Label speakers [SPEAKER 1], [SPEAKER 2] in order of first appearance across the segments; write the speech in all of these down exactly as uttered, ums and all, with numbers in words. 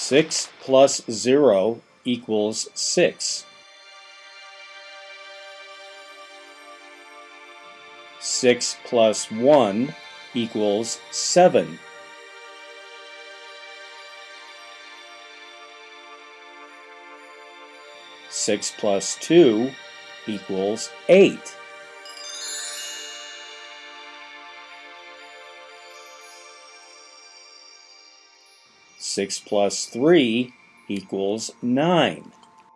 [SPEAKER 1] six plus zero equals six. six plus one equals seven. six plus two equals eight. six plus three equals nine.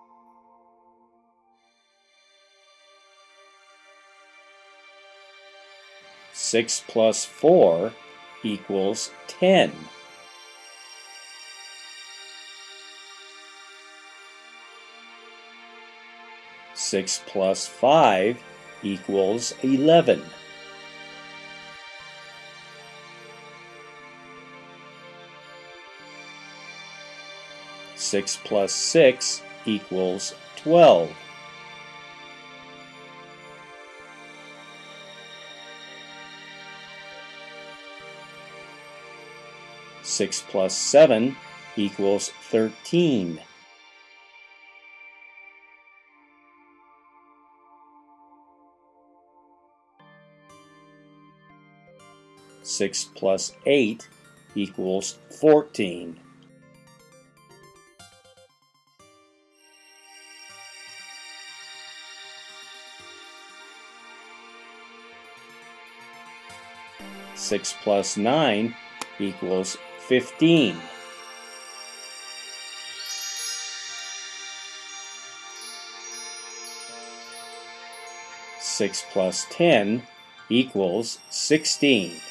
[SPEAKER 1] six plus four equals ten. six plus five equals eleven. six plus six equals twelve. six plus seven equals thirteen. six plus eight equals fourteen. six plus nine equals fifteen. six plus ten equals sixteen.